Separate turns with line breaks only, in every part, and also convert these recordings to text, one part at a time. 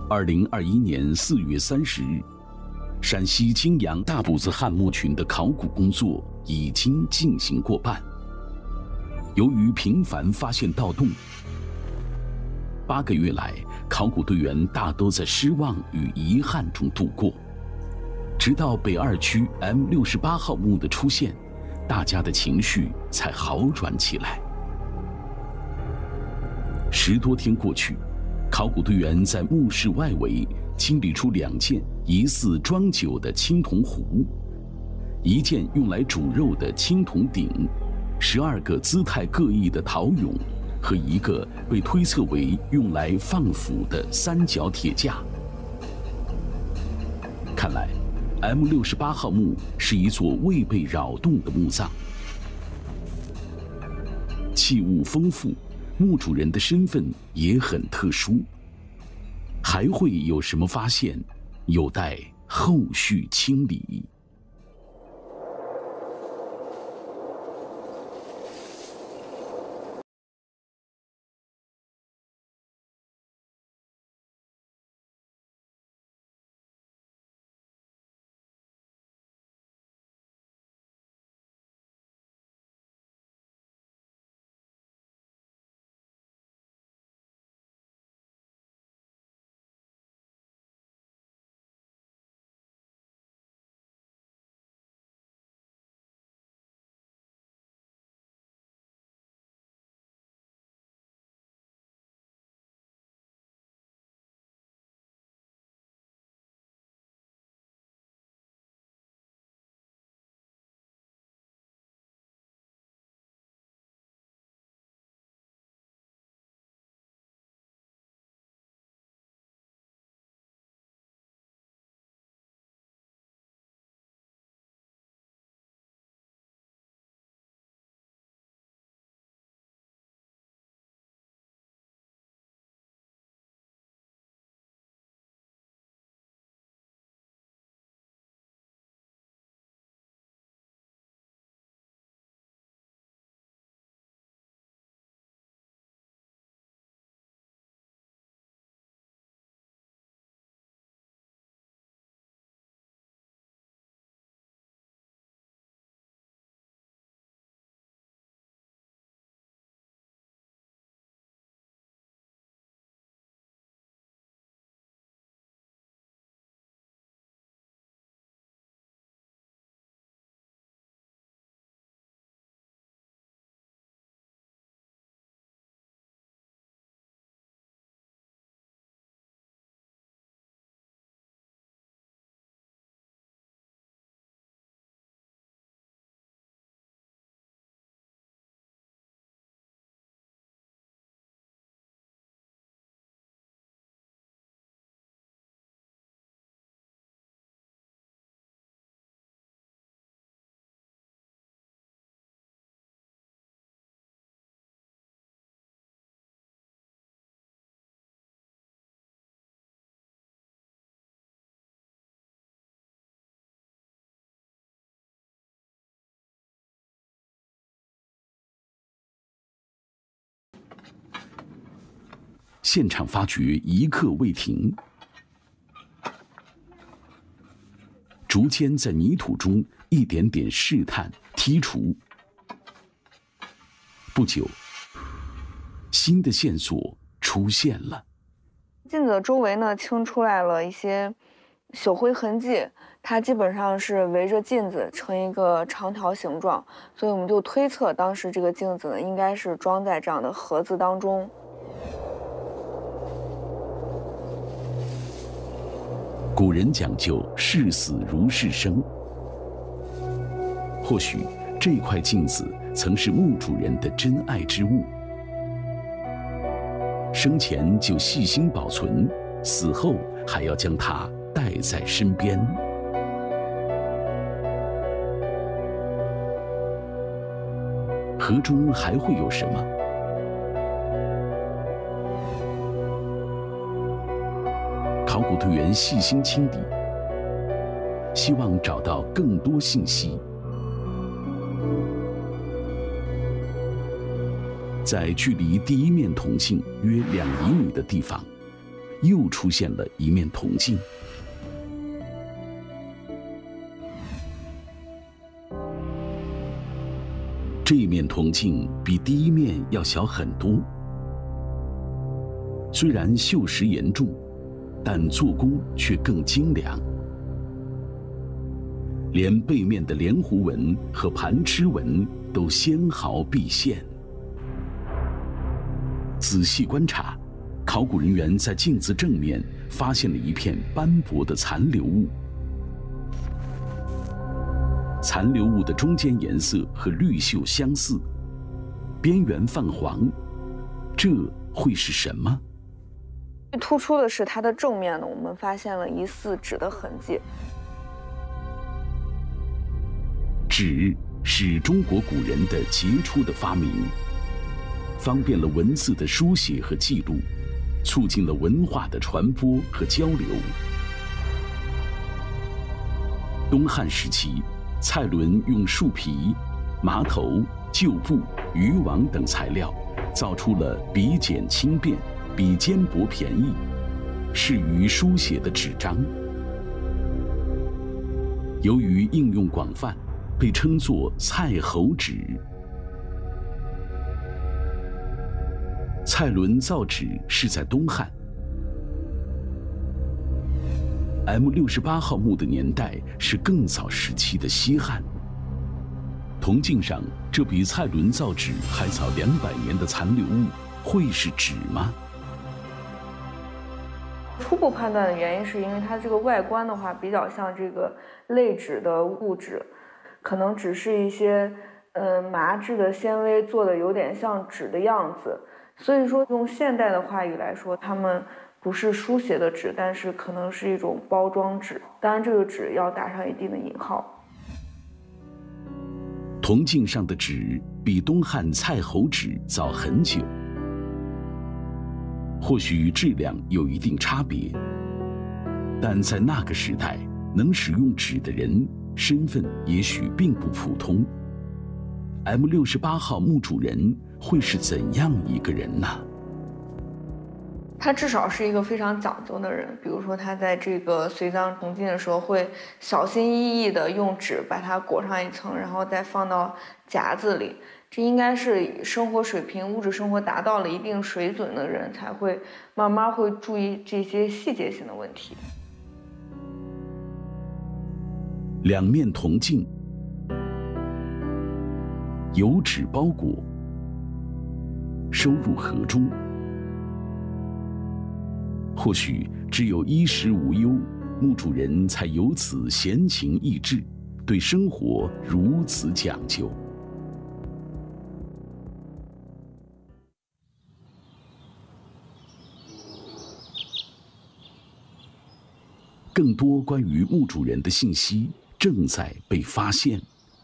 2021年4月30日，陕西泾阳大堡子汉墓群的考古工作已经进行过半。由于频繁发现盗洞，8个月来，考古队员大都在失望与遗憾中度过。直到北2区 M68号墓的出现，大家的情绪才好转起来。10多天过去，考古队员在墓室外围清理出2件疑似装酒的青铜壶，1件用来煮肉的青铜鼎，12个姿态各异的陶俑和1个被推测为用来放腐的3角铁架。看来 M68号墓是一座未被扰动的墓葬，器物丰富，墓主人的身份也很特殊。还会有什么发现，有待后续清理。现场发掘一刻未停，逐渐在泥土中一点点试探剔除。不久，新的线索出现了。
镜子的周围呢，清出来了一些朽灰痕迹，它基本上是围着镜子成一个长条形状，所以我们就推测当时这个镜子呢，应该是装在这样的盒子当中。
古人讲究视死如视生，或许这块镜子曾是墓主人的珍爱之物，生前就细心保存，死后还要将它带在身边。盒中还会有什么？考古队员细心清理，希望找到更多信息。在距离第一面铜镜约2厘米的地方， 又出现了一面铜镜。这面铜镜比第一面要小很多，虽然锈蚀严重，但做工却更精良，连背面的莲湖纹和盘螭纹都纤毫毕现。仔细观察，考古人员在镜子正面发现了一片斑驳的残留物。残留物的中间颜色和绿锈相似，边缘泛黄，这会是什么？
最突出的是它的正面呢，我们发现了疑似纸的痕迹。
纸是中国古人的杰出的发明，方便了文字的书写和记录，促进了文化的传播和交流。东汉时期，蔡伦用树皮、麻头、旧布、渔网等材料，造出了笔简轻便、笔尖薄便宜、适于书写的纸张。由于应用广泛，被称作蔡侯纸。蔡伦造纸是在东汉。M68号墓的年代是更早时期的西汉。铜镜上这比蔡伦造纸还早200年的残留物，会是纸吗？
初步判断的原因是因为它这个外观的话比较像这个类纸的物质，可能只是一些麻质的纤维做的有点像纸的样子，所以说用现代的话语来说，它们不是书写的纸，但是可能是一种包装纸，当然这个纸要打上一定的引号。
铜镜上的纸比东汉蔡侯纸早很久，或许质量有一定差别，但在那个时代，能使用纸的人身份也许并不普通。M68号墓主人会是怎样一个人呢？
他至少是一个非常讲究的人，比如说他在这个随葬铜镜的时候，会小心翼翼地用纸把它裹上一层，然后再放到夹子里。这应该是生活水平、物质生活达到了一定水准的人才会慢慢会注意这些细节性的问题。
两面铜镜，由纸包裹，收入盒中。或许只有衣食无忧，墓主人才有此闲情逸致，对生活如此讲究。更多关于墓主人的信息正在被发现。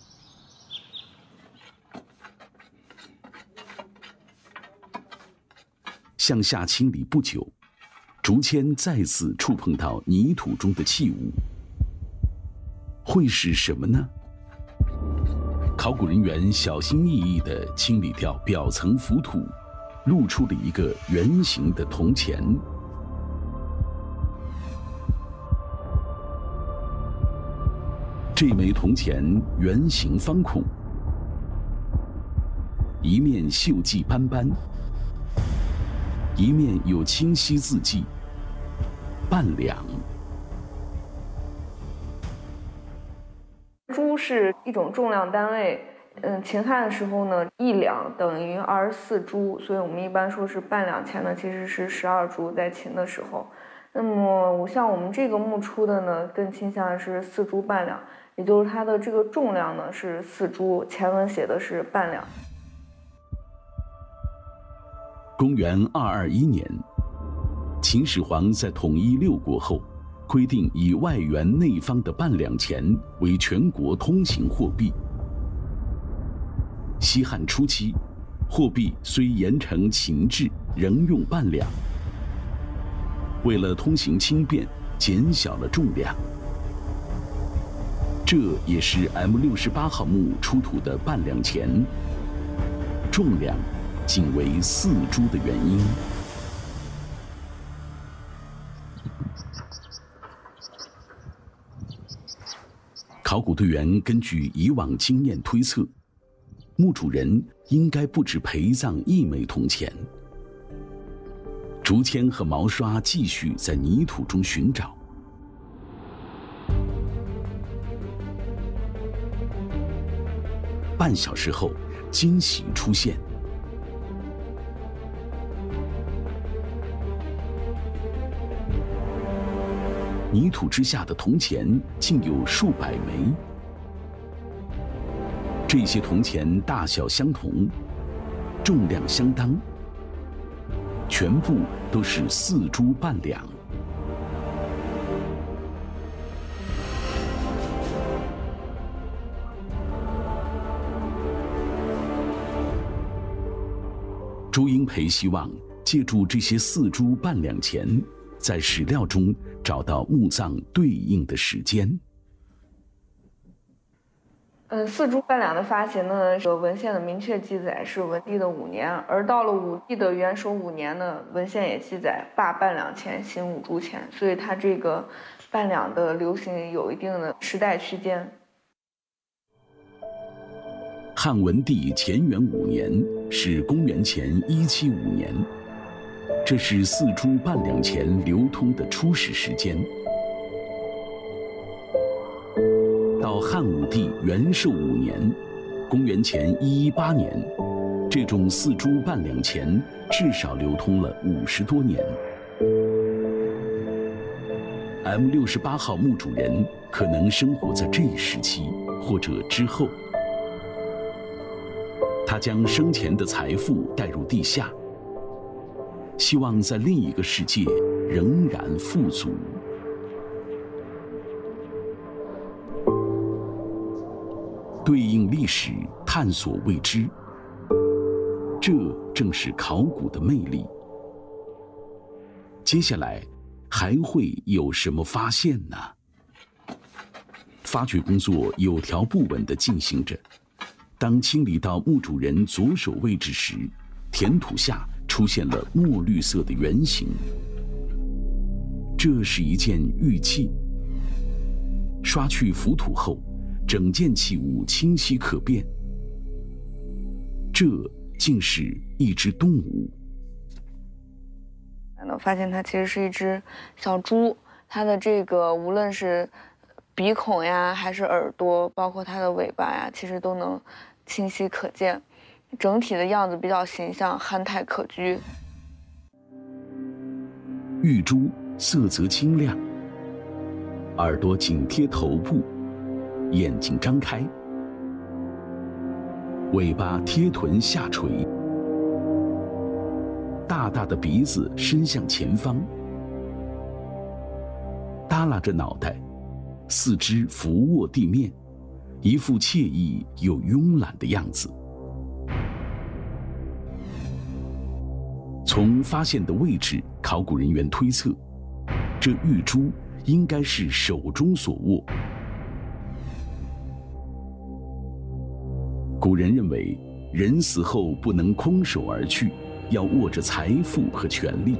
向下清理不久，竹签再次触碰到泥土中的器物，会是什么呢？考古人员小心翼翼地清理掉表层浮土，露出了一个圆形的铜钱。这枚铜钱圆形方孔，一面锈迹斑斑，一面有清晰字迹，半两。
铢是一种重量单位，秦汉的时候呢，1两等于24铢，所以我们一般说是半两钱呢，其实是12铢，在秦的时候。那么像我们这个墓出的呢，更倾向是4铢半两，也就是它的这个重量呢是4铢，前文写的是半两。
公元221年，秦始皇在统一6国后，规定以外圆内方的半两钱为全国通行货币。西汉初期，货币虽严成秦制，仍用半两。为了通行轻便，减小了重量。这也是 M68号墓出土的半两钱，重量仅为4铢的原因。 考古队员根据以往经验推测，墓主人应该不止陪葬1枚铜钱。竹签和毛刷继续在泥土中寻找。半小时后，惊喜出现。泥土之下的铜钱竟有数百枚。这些铜钱大小相同，重量相当，全部都是4铢半两。朱英培希望借助这些4铢半两钱，在史料中找到墓葬对应的时间。
4铢半两的发行呢，文献的明确记载是文帝的5年，而到了武帝的元首5年呢，文献也记载罢半两钱，行5铢钱，所以它这个半两的流行有一定的时代区间。
汉文帝乾元5年是公元前175年，这是4铢半两钱流通的初始时间。到汉武帝元寿5年，公元前118年，这种4铢半两钱至少流通了50多年。M68号墓主人可能生活在这一时期或者之后，他将生前的财富带入地下，希望在另一个世界仍然富足。对应历史，探索未知，这正是考古的魅力。接下来还会有什么发现呢？发掘工作有条不紊地进行着。当清理到墓主人左手位置时，填土下出现了墨绿色的圆形。这是一件玉器。刷去浮土后，整件器物清晰可辨。这竟是一只动物。
发现它其实是一只小猪，它的这个无论是鼻孔呀，还是耳朵，包括它的尾巴呀，其实都能清晰可见。整体的样子比较形象，憨态可掬。
玉猪色泽清亮，耳朵紧贴头部，眼睛张开，尾巴贴臀下垂，大大的鼻子伸向前方，耷拉着脑袋，四肢伏卧地面，一副惬意又慵懒的样子。从发现的位置，考古人员推测，这玉珠应该是手中所握。古人认为，人死后不能空手而去，要握着财富和权力，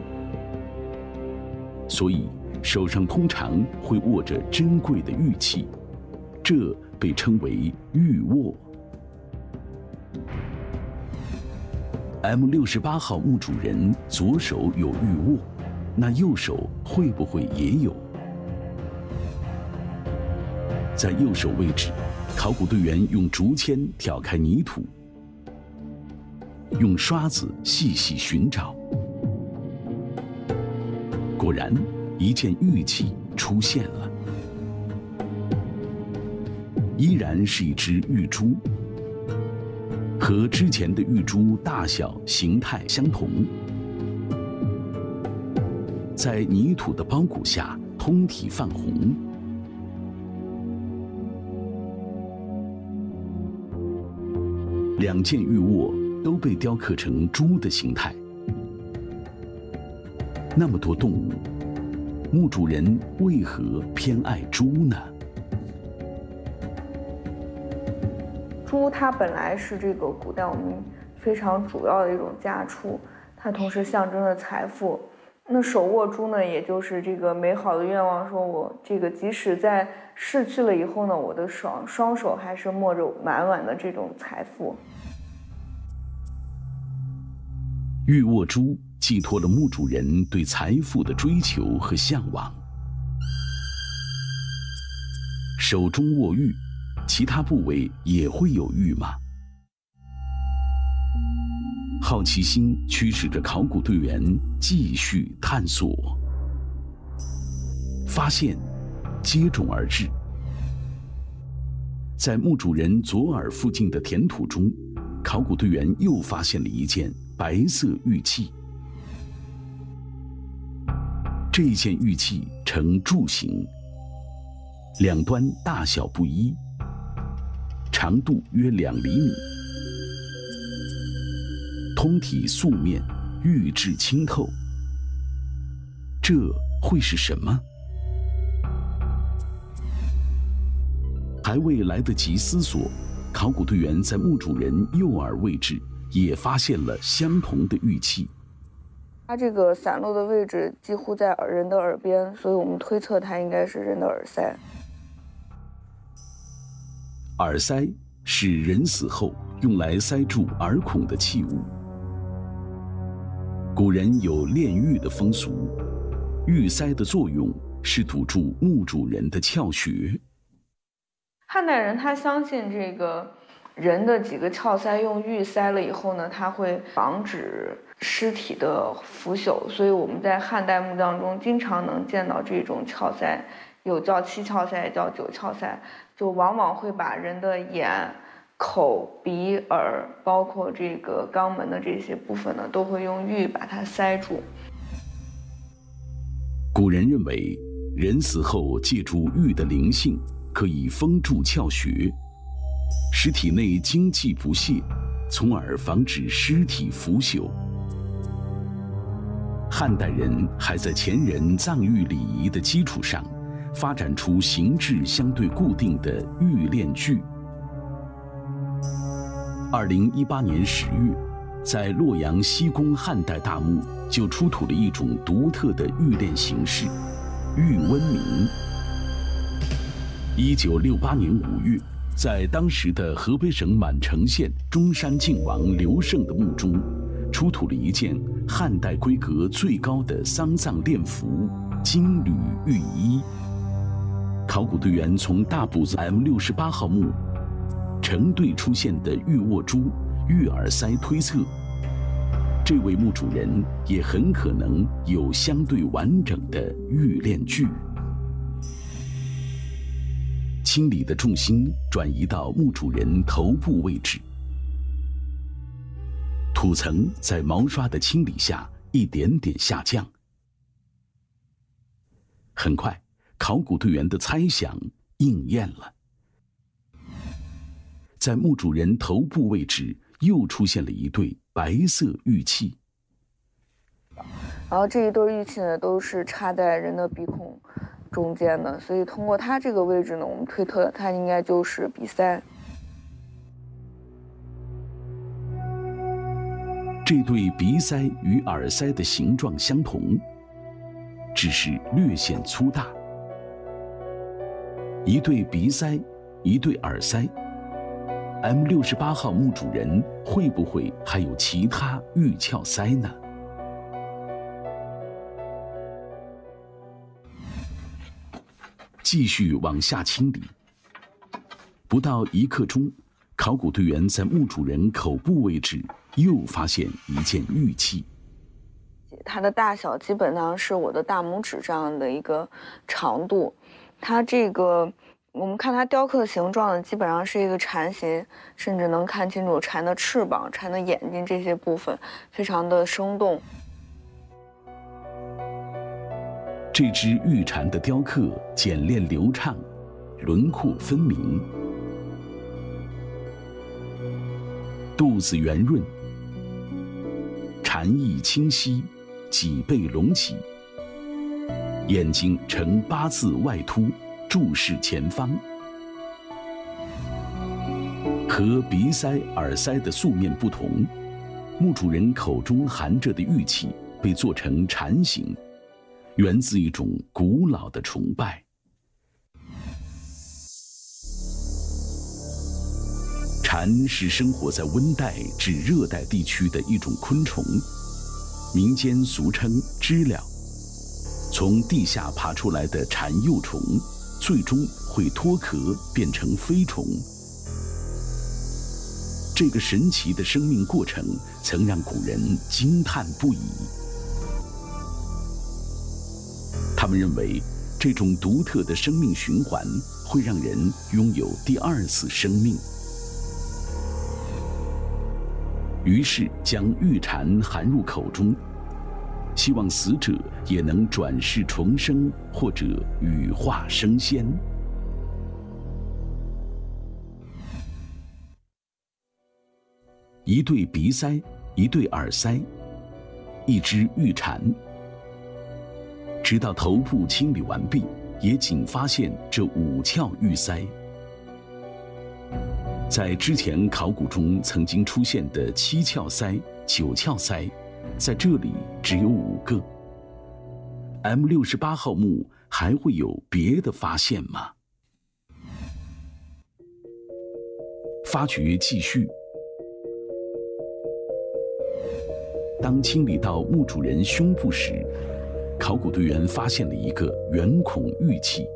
所以手上通常会握着珍贵的玉器，这被称为玉握。M68号墓主人左手有玉握，那右手会不会也有？在右手位置，考古队员用竹签挑开泥土，用刷子细细寻找，果然，一件玉器出现了，依然是一只玉珠，和之前的玉珠大小、形态相同，在泥土的包裹下通体泛红。两件玉握都被雕刻成猪的形态。那么多动物，墓主人为何偏爱猪呢？
猪它本来是这个古代我们非常主要的一种家畜，它同时象征着财富。 那手握珠呢，也就是这个美好的愿望，说我这个即使在逝去了以后呢，我的双手还是握着满满的这种财富。
玉握珠寄托了墓主人对财富的追求和向往。手中握玉，其他部位也会有玉吗？好奇心驱使着考古队员继续探索，发现接踵而至。在墓主人左耳附近的田土中，考古队员又发现了一件白色玉器。这件玉器呈柱形，两端大小不一，长度约2厘米。通体素面，玉质清透，这会是什么？还未来得及思索，考古队员在墓主人右耳位置也发现了相同的玉器。
它这个散落的位置几乎在人的耳边，所以我们推测它应该是人的耳塞。
耳塞是人死后用来塞住耳孔的器物。古人有炼狱的风俗，玉塞的作用是堵住墓主人的窍穴。
汉代人他相信这个人的几个窍塞用玉塞了以后呢，它会防止尸体的腐朽，所以我们在汉代墓葬中经常能见到这种窍塞，有叫7窍塞，也叫9窍塞，就往往会把人的眼、口、鼻、耳，包括这个肛门的这些部分呢，都会用玉把它塞住。
古人认为，人死后借助玉的灵性，可以封住窍穴，使体内精气不泄，从而防止尸体腐朽。汉代人还在前人葬玉礼仪的基础上，发展出形制相对固定的玉炼具。2018年10月，在洛阳西宫汉代大墓就出土了一种独特的玉炼形式——玉温明。1968年5月，在当时的河北省满城县中山靖王刘胜的墓中，出土了一件汉代规格最高的丧葬殓服金缕玉衣。考古队员从大埔子 M68号墓成对出现的玉握珠、玉耳塞推测，这位墓主人也很可能有相对完整的玉炼具。清理的重心转移到墓主人头部位置，土层在毛刷的清理下一点点下降。很快，考古队员的猜想应验了。在墓主人头部位置又出现了一对白色玉器，
然后这一对玉器呢，都是插在人的鼻孔中间的，所以通过它这个位置呢，我们推测它应该就是鼻塞。
这对鼻塞与耳塞的形状相同，只是略显粗大。一对鼻塞，一对耳塞。M68号墓主人会不会还有其他玉壳塞呢？继续往下清理，不到1刻钟，考古队员在墓主人口部位置又发现一件玉器。
它的大小基本上是我的大拇指这样的一个长度，它这个我们看它雕刻的形状呢，基本上是一个蝉形，甚至能看清楚蝉的翅膀、蝉的眼睛这些部分，非常的生动。
这只玉蝉的雕刻简练流畅，轮廓分明，肚子圆润，蝉翼清晰，脊背隆起，眼睛呈8字外凸，注视前方。和鼻塞、耳塞的素面不同，墓主人口中含着的玉器被做成蝉形，源自一种古老的崇拜。蝉是生活在温带至热带地区的一种昆虫，民间俗称知了。从地下爬出来的蝉幼虫，最终会脱壳变成飞虫。这个神奇的生命过程曾让古人惊叹不已。他们认为，这种独特的生命循环会让人拥有第二次生命。于是将玉蝉含入口中，希望死者也能转世重生，或者羽化升仙。一对鼻塞，一对耳塞，一只玉蝉。直到头部清理完毕，也仅发现这5窍玉塞。在之前考古中曾经出现的7窍塞、9窍塞，在这里只有5个。M68号墓还会有别的发现吗？发掘继续。当清理到墓主人胸部时，考古队员发现了一个圆孔玉器。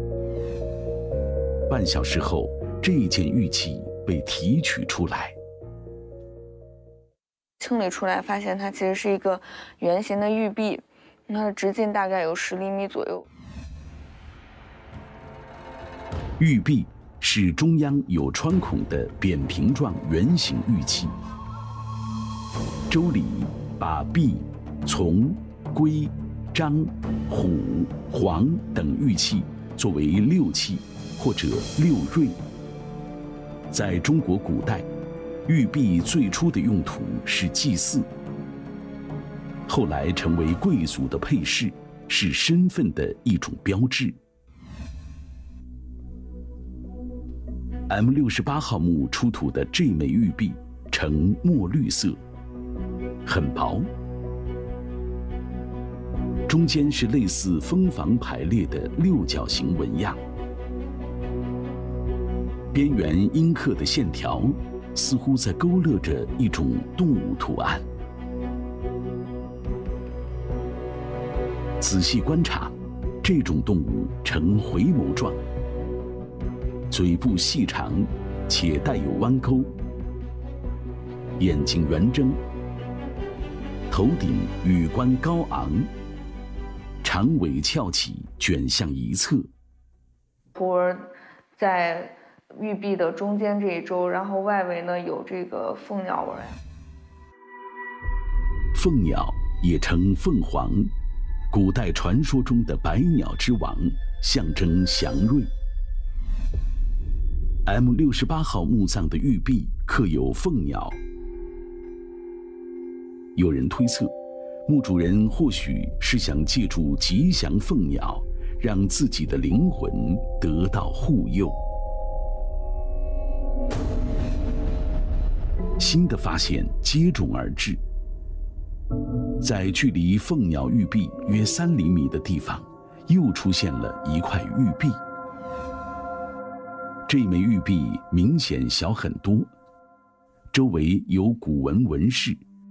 半小时后，这件玉器被提取出来。
清理出来，发现它其实是一个圆形的玉璧，它的直径大概有10厘米左右。
玉璧是中央有穿孔的扁平状圆形玉器。周礼把璧、从、龟、章、虎、黄等玉器作为6器或者6瑞。在中国古代，玉璧最初的用途是祭祀，后来成为贵族的配饰，是身份的一种标志。M68号墓出土的这枚玉璧呈墨绿色，很薄，中间是类似蜂房排列的6角形纹样，边缘阴刻的线条似乎在勾勒着一种动物图案。仔细观察，这种动物呈回眸状，嘴部细长且带有弯钩，眼睛圆睁，头顶羽冠高昂，长尾翘起，卷向一侧。
图儿在玉璧的中间这一周，然后外围呢有这个凤鸟纹。
凤鸟也称凤凰，古代传说中的百鸟之王，象征祥瑞。M68号墓葬的玉璧刻有凤鸟，有人推测，墓主人或许是想借助吉祥凤鸟，让自己的灵魂得到护佑。新的发现接踵而至，在距离凤鸟玉璧约3厘米的地方，又出现了一块玉璧。这枚玉璧明显小很多，周围有古文纹饰，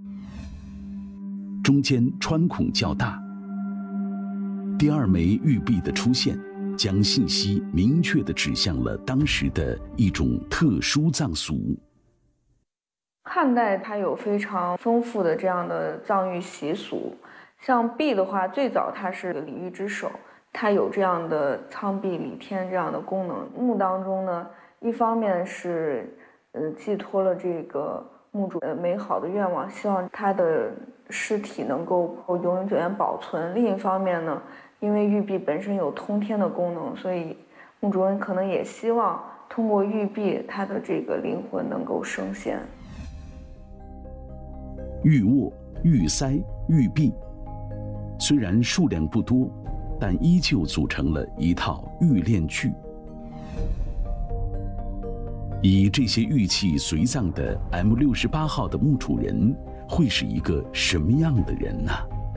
中间穿孔较大。第2枚玉璧的出现，将信息明确地指向了当时的一种特殊葬俗。
汉代它有非常丰富的这样的葬育习俗，像璧的话，最早它是礼玉之首，它有这样的苍璧礼天这样的功能。墓当中呢，一方面是寄托了这个墓主美好的愿望，希望他的尸体能够永远保存；另一方面呢，因为玉璧本身有通天的功能，所以墓主人可能也希望通过玉璧，他的这个灵魂能够升仙。
玉握、玉塞、玉璧，虽然数量不多，但依旧组成了一套玉链具。以这些玉器随葬的 M68号的墓主人会是一个什么样的人呢？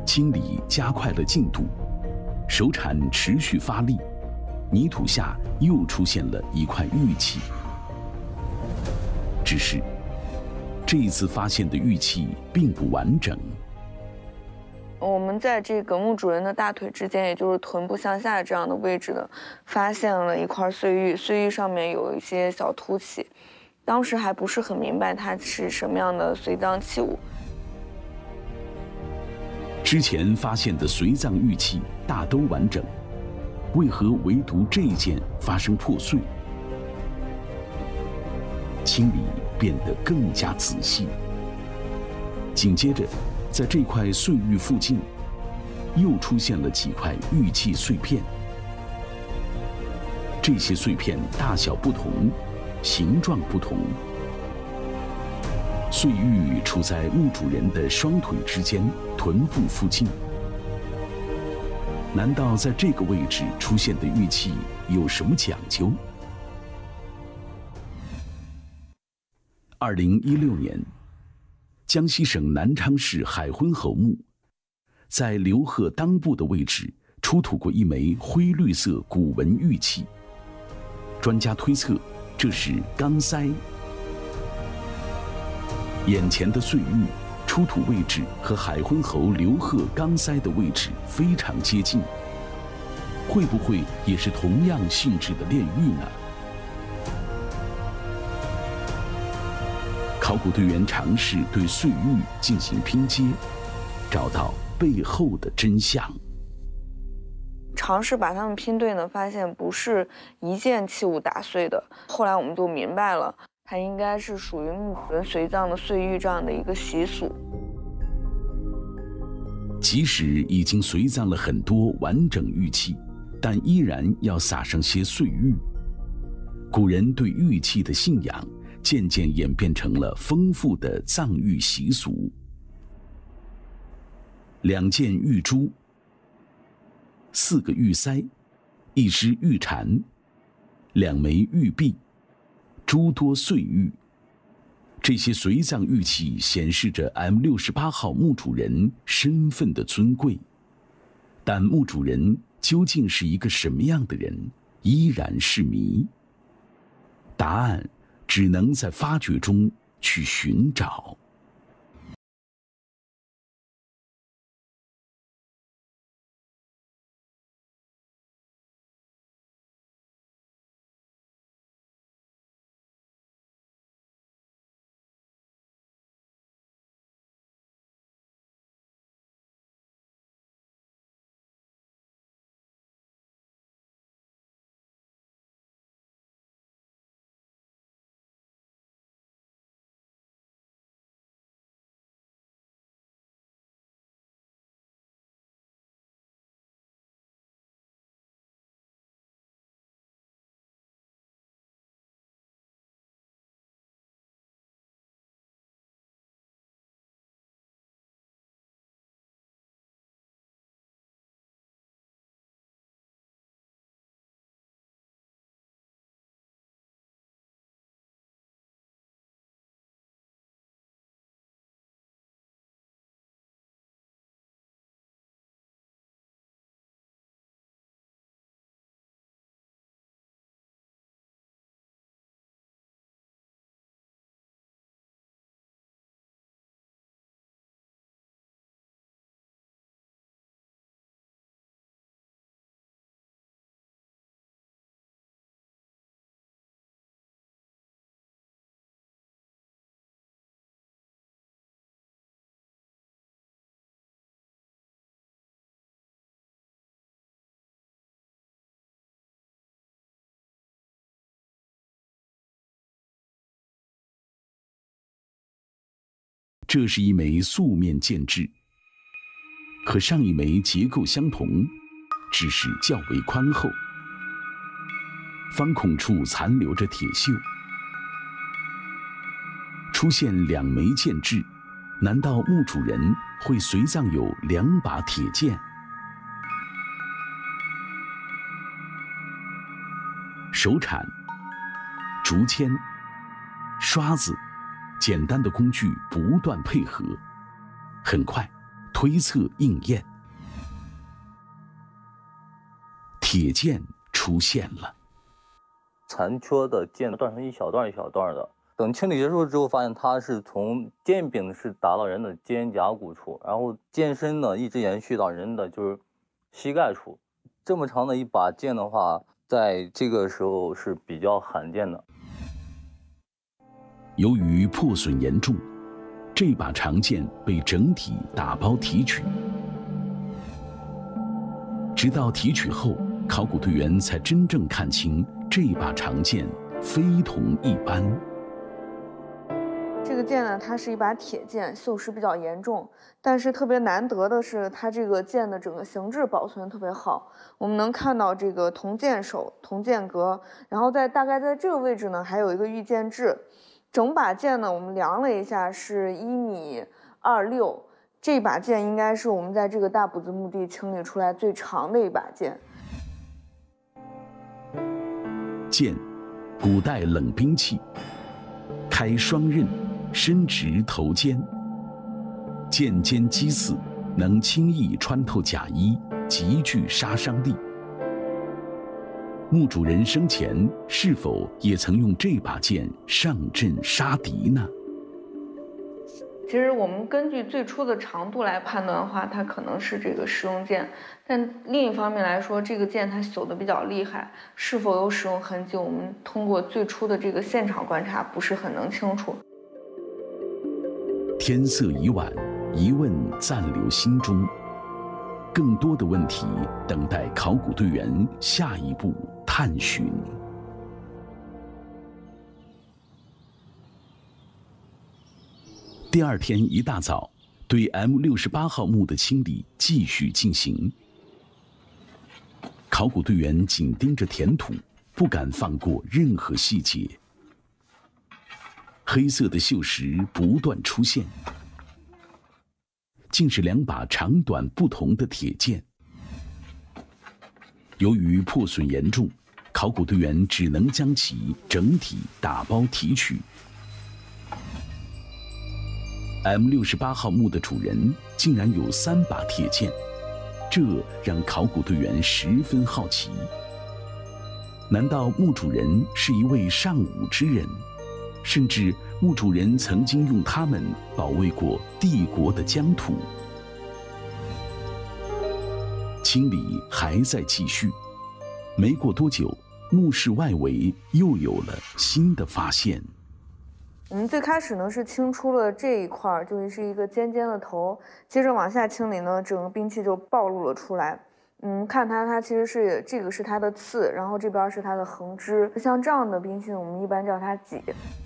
清理加快了进度，手铲持续发力，泥土下又出现了一块玉器。只是这一次发现的玉器并不完整。
我们在这个墓主人的大腿之间，也就是臀部向下这样的位置呢，发现了一块碎玉，碎玉上面有一些小凸起。当时还不是很明白它是什么样的随葬器物。
之前发现的随葬玉器大都完整，为何唯独这一件发生破碎？清理变得更加仔细。紧接着，在这块碎玉附近，又出现了几块玉器碎片。这些碎片大小不同，形状不同。碎玉处在墓主人的双腿之间，臀部附近。难道在这个位置出现的玉器有什么讲究？2016年，江西省南昌市海昏侯墓，在刘贺裆部的位置出土过一枚灰绿色古文玉器。专家推测，这是钢塞。眼前的碎玉出土位置和海昏侯刘贺钢塞的位置非常接近，会不会也是同样性质的炼玉呢？考古队员尝试对碎玉进行拼接，找到背后的真相。
尝试把它们拼对呢，发现不是一件器物打碎的。后来我们就明白了，它应该是属于墓主人随葬的碎玉这样的一个习俗。
即使已经随葬了很多完整玉器，但依然要撒上些碎玉。古人对玉器的信仰渐渐演变成了丰富的葬玉习俗。2件玉珠，4个玉塞，1只玉蝉，2枚玉璧，诸多碎玉。这些随葬玉器显示着 M68号墓主人身份的尊贵，但墓主人究竟是一个什么样的人，依然是谜。答案只能在发掘中去寻找。这是一枚素面剑质，和上一枚结构相同，只是较为宽厚，方孔处残留着铁锈。出现2枚剑质，难道墓主人会随葬有2把铁剑？手铲、竹签、刷子，简单的工具不断配合，很快推测应验，铁剑出现了。
残缺的剑断成一小段一小段的。等清理结束之后，发现它是从剑柄是打到人的肩胛骨处，然后剑身呢一直延续到人的就是膝盖处。这么长的一把剑的话，在这个时候是比较罕见的。
由于破损严重，这把长剑被整体打包提取。直到提取后，考古队员才真正看清这把长剑非同一般。
这个剑呢，它是一把铁剑，锈蚀比较严重，但是特别难得的是，它这个剑的整个形制保存特别好。我们能看到这个铜剑手、铜剑格，然后大概在这个位置呢，还有一个御剑制。整把剑呢，我们量了一下，是1.26米。这把剑应该是我们在这个大堡子墓地清理出来最长的一把剑。
剑，古代冷兵器，开双刃，伸直头尖，剑尖击刺，能轻易穿透甲衣，极具杀伤力。墓主人生前是否也曾用这把剑上阵杀敌呢？
其实我们根据最初的长度来判断的话，它可能是这个食用剑，但另一方面来说，这个剑它朽得比较厉害，是否有使用痕迹，我们通过最初的这个现场观察不是很能清楚。
天色已晚，疑问暂留心中，更多的问题等待考古队员下一步探寻。第二天一大早，对 M68号墓的清理继续进行。考古队员紧盯着填土，不敢放过任何细节。黑色的锈蚀不断出现，竟是2把长短不同的铁剑。由于破损严重，考古队员只能将其整体打包提取。M68号墓的主人竟然有3把铁剑，这让考古队员十分好奇。难道墓主人是一位尚武之人？甚至墓主人曾经用它们保卫过帝国的疆土？清理还在继续，没过多久，墓室外围又有了新的发现。
我们最开始呢是清出了这一块，就是一个尖尖的头，接着往下清理呢，整个兵器就暴露了出来。看它其实是这个是它的刺，然后这边是它的横枝。像这样的兵器，我们一般叫它戟。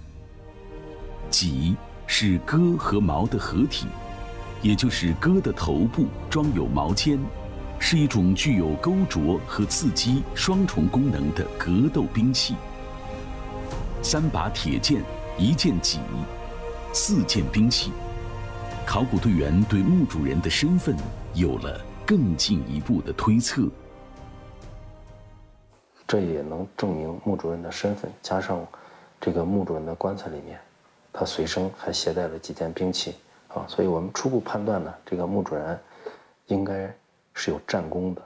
戟是戈和矛的合体，也就是戈的头部装有矛尖，是一种具有钩啄和刺击双重功能的格斗兵器。3把铁剑，1件戟，4件兵器。考古队员对墓主人的身份有了更进一步的推测。
这也能证明墓主人的身份，加上这个墓主人的棺材里面，他随身还携带了几件兵器啊，所以我们初步判断呢，这个墓主人应该是有战功的。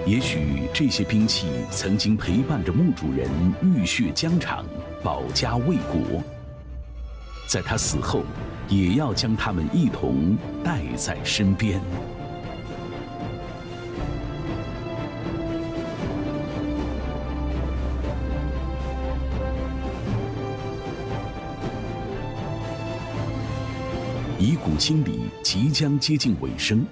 也许这些兵器曾经陪伴着墓主人浴血疆场，保家卫国，在他死后，也要将他们一同带在身边。遗骨清理即将接近尾声，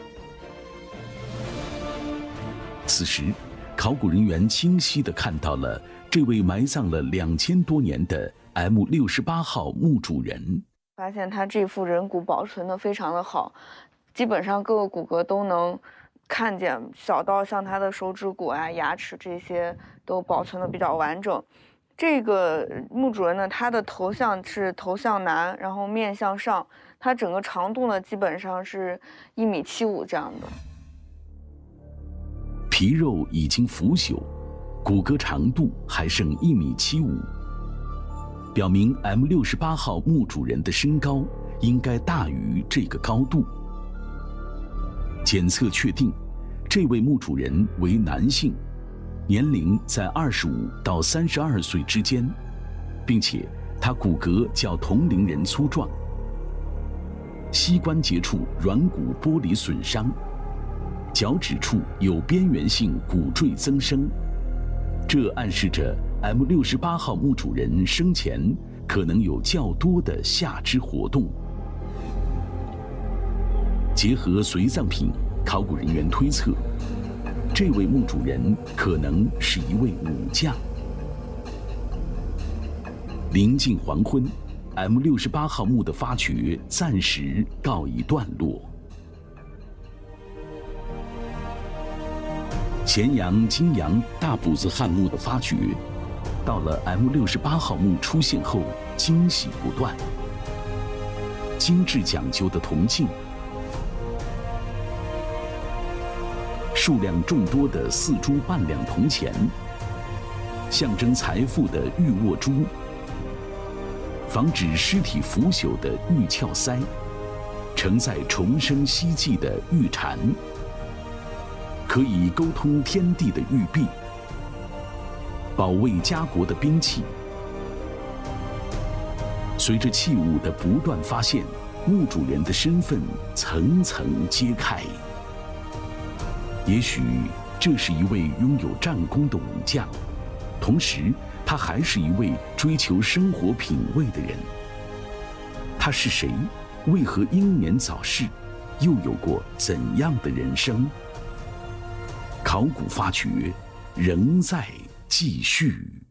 此时，考古人员清晰地看到了这位埋葬了2000多年的 M68号墓主人。
发现他这副人骨保存得非常的好，基本上各个骨骼都能看见，小到像他的手指骨啊、牙齿这些都保存得比较完整。这个墓主人呢，他的头像是头向南，然后面向上，他整个长度呢基本上是1.75米这样的。
皮肉已经腐朽，骨骼长度还剩1.75米，表明 M68号墓主人的身高应该大于这个高度。检测确定，这位墓主人为男性，年龄在25到32岁之间，并且他骨骼较同龄人粗壮，膝关节处软骨剥离损伤，脚趾处有边缘性骨赘增生，这暗示着 M68号墓主人生前可能有较多的下肢活动。结合随葬品，考古人员推测，这位墓主人可能是一位武将。临近黄昏， M68号墓的发掘暂时告一段落。咸阳金阳大堡子汉墓的发掘，到了 M68号墓出现后，惊喜不断。精致讲究的铜镜，数量众多的4铢半两铜钱，象征财富的玉握珠，防止尸体腐朽的玉鞘塞，承载重生希冀的玉蝉，可以沟通天地的玉璧，保卫家国的兵器。随着器物的不断发现，墓主人的身份层层揭开。也许这是一位拥有战功的武将，同时他还是一位追求生活品味的人。他是谁？为何英年早逝？又有过怎样的人生？考古发掘仍在继续。